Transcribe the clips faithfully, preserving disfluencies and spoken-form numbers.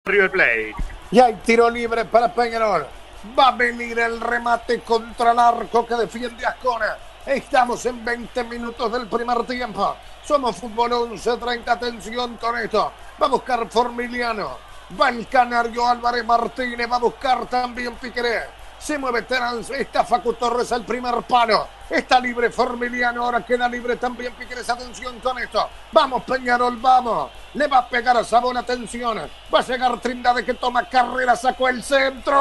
River Plate. Y hay tiro libre para Peñarol. Va a venir el remate contra el arco que defiende Ascona. Estamos en veinte minutos del primer tiempo. Somos Fútbol once treinta. Atención con esto. Va a buscar Formiliano. Va el canario Álvarez Martínez. Va a buscar también Piqueré. Se mueve Terán, está Facu Torres al primer palo. Está libre Formiliano, ahora queda libre también Piquerés. Atención con esto. Vamos Peñarol, vamos. Le va a pegar a Sabón, atención. Va a llegar Trindade que toma carrera, sacó el centro.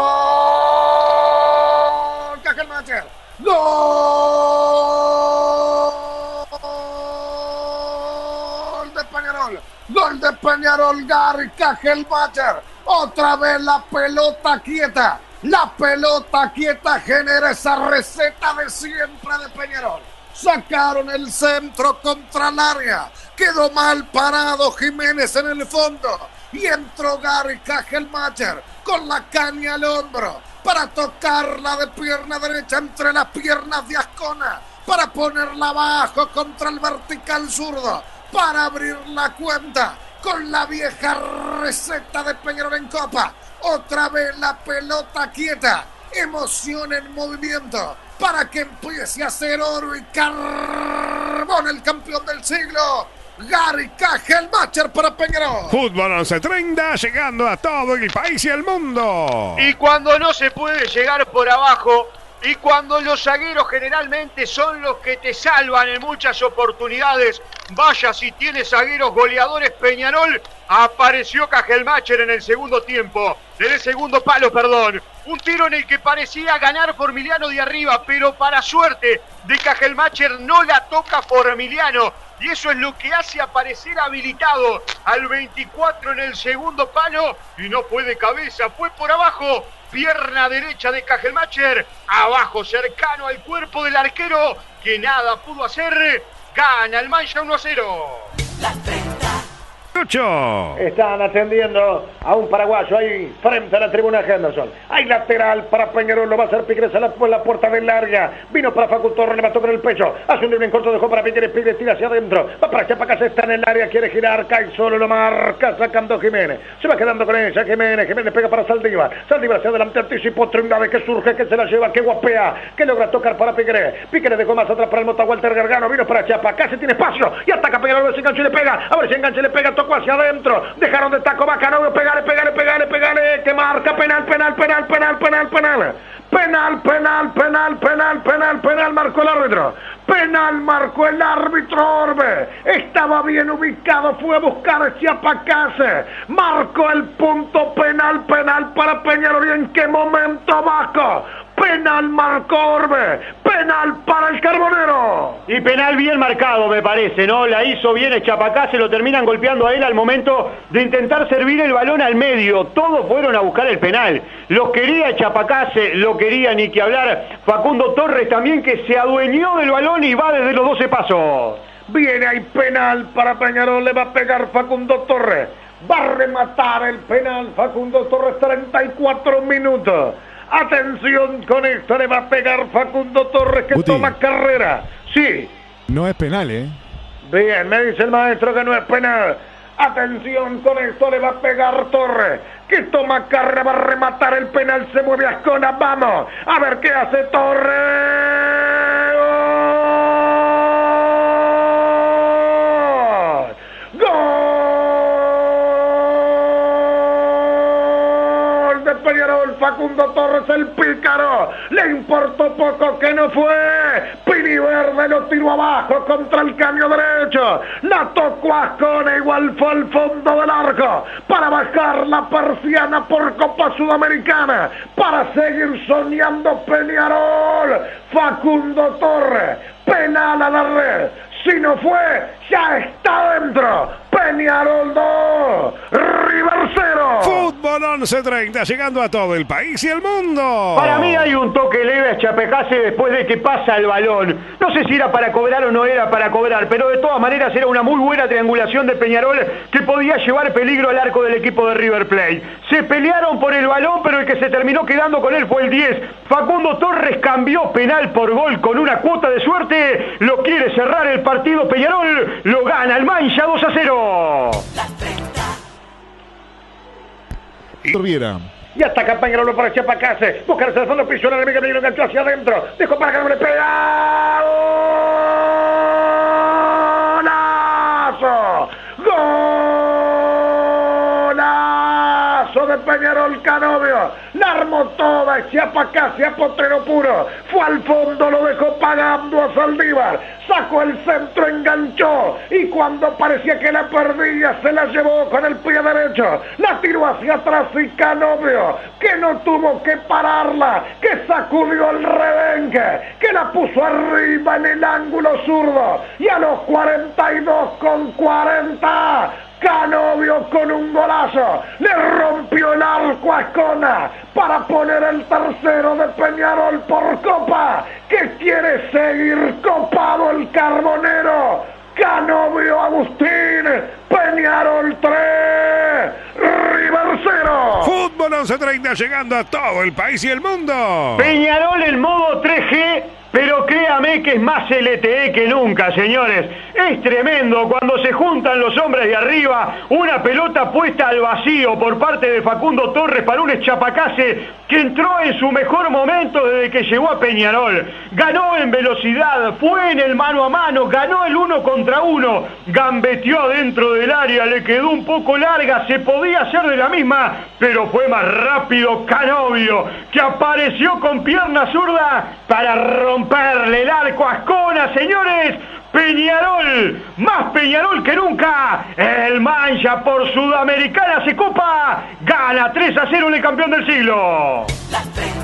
Cajelmacher. Gol de Peñarol. Gol de Peñarol, Gary Cajelmacher. Otra vez la pelota quieta. La pelota quieta genera esa receta de siempre de Peñarol. Sacaron el centro contra el área. Quedó mal parado Jiménez en el fondo. Y entró Gary Cajelmacher con la caña al hombro para tocarla de pierna derecha entre las piernas de Ascona. Para ponerla abajo contra el vertical zurdo. Para abrir la cuenta con la vieja receta de Peñarol en Copa. Otra vez la pelota quieta, emoción en movimiento para que empiece a hacer oro y carbón el campeón del siglo, Gary Cajelmacher para Peñarol. Fútbol once treinta llegando a todo el país y el mundo. Y cuando no se puede llegar por abajo, y cuando los zagueros generalmente son los que te salvan en muchas oportunidades, vaya si tiene zagueros goleadores Peñarol, apareció Cajelmacher en el segundo tiempo, en el segundo palo, perdón. Un tiro en el que parecía ganar Formiliano de arriba, pero para suerte de Cajelmacher no la toca Formiliano. Y eso es lo que hace aparecer habilitado al veinticuatro en el segundo palo. Y no fue de cabeza, fue por abajo. Pierna derecha de Cajelmacher, abajo cercano al cuerpo del arquero, que nada pudo hacer. Gana el Mancha uno a cero. Están atendiendo a un paraguayo ahí frente a la tribuna Henderson. Hay lateral para Peñarol, lo va a hacer Piquerés a la, la puerta del área. Vino para Facu Torres, le va a tocar el pecho. Hace un drible en corto, dejó para Piquerés, Piquerés tira hacia adentro. Va para Chapacase, está en el área, quiere girar, cae solo, lo marca, sacando Jiménez. Se va quedando con ella, Jiménez, Jiménez pega para Saldívar. Saldívar hacia adelante, anticipo, Trindade que surge, que se la lleva, que guapea, que logra tocar para Piquerés. Piquerés dejó más atrás para el Mota Walter Gargano, vino para Chapacase, tiene espacio y ataca Peñarol, a ver si engancha y le pega. A ver si engancha y le pega, tocó hacia adentro. Dejaron de taco Bacanovio, pegale, pegale, pegale, pegale, que marca, penal, penal, penal, penal, penal, penal, penal, penal, penal, penal, penal, penal, marcó el árbitro, penal, marcó el árbitro Orbe, estaba bien ubicado, fue a buscar Chapacase, marcó el punto penal, penal para Peñarol. ¿Y en qué momento, Vasco? Penal marcó Orbe, penal para el Carbonero. Y penal bien marcado, me parece, ¿no? La hizo bien el Chapacase, lo terminan golpeando a él al momento de intentar servir el balón al medio. Todos fueron a buscar el penal. Los quería Chapacase, lo quería ni que hablar Facundo Torres también, que se adueñó del balón y va desde los doce pasos. Viene ahí penal para Peñarol, le va a pegar Facundo Torres. Va a rematar el penal Facundo Torres, treinta y cuatro minutos. Atención con esto, le va a pegar Facundo Torres que Guti. toma carrera. Sí. No es penal, ¿eh? Bien, me dice el maestro que no es penal. Atención con esto, le va a pegar Torres, que toma carrera, va a rematar el penal, se mueve Ascona, vamos. A ver qué hace Torres. ¡Gol! ¡Gol de Peñarol! Facundo Torres, el pícaro, le importó poco que no fue. Pini Verde lo tiró abajo contra el caño derecho, la tocó Ascona, igual fue al fondo del arco para bajar la persiana por Copa Sudamericana, para seguir soñando Peñarol. Facundo Torres, penal a la red, si no fue, ya está dentro. Peñarol dos, River cero. Fútbol once treinta llegando a todo el país y el mundo. Para mí hay un toque leve a Chapacase después de que pasa el balón. No sé si era para cobrar o no era para cobrar, pero de todas maneras era una muy buena triangulación de Peñarol que podía llevar peligro al arco del equipo de River Plate. Se pelearon por el balón, pero el que se terminó quedando con él fue el diez. Facundo Torres cambió penal por gol con una cuota de suerte. Lo quiere cerrar el partido Peñarol. Lo gana el Mancha dos a cero. Y Riera. Y ataca Peñarol para Chapacase. Buscarse al fondo, piso, la enemiga, Peñarol enganchó hacia adentro. Dejó para que no le pega. ¡Golazo! ¡Golazo de Peñarol Canovio! La armó toda, Chapacase a Potrero Puro. Fue al fondo, lo dejó pagando a Saldívar. Sacó el centro, enganchó. Y cuando parecía que la perdía, se la llevó con el pie derecho. La tiró hacia atrás y Canovio, que no tuvo que pararla, que sacudió el rebenque, que la puso arriba en el ángulo zurdo. Y a los cuarenta y dos con cuarenta... Canovio con un golazo le rompió el arco a Ascona para poner el tercero de Peñarol por Copa, que quiere seguir copado el Carbonero. Canovio Agustín, Peñarol tres, River cero. Fútbol once treinta llegando a todo el país y el mundo. Peñarol en modo tres G, pero créame que es más L T E que nunca, señores. Es tremendo cuando se juntan los hombres de arriba, una pelota puesta al vacío por parte de Facundo Torres para un Chapacase que entró en su mejor momento desde que llegó a Peñarol. Ganó en velocidad, fue en el mano a mano, ganó el uno contra uno, gambeteó dentro del área, le quedó un poco larga, se podía hacer de la misma, pero fue más rápido Canovio, que apareció con pierna zurda para romperle el arco a Ascona, señores. Peñarol, más Peñarol que nunca. El Mancha por Sudamericana se copa, gana tres a cero en el campeón del siglo.